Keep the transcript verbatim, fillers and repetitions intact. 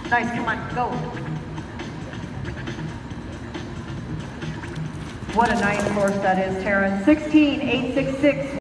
Nice, come on, go. What a nice horse that is, Terrence. sixteen eight sixty-six.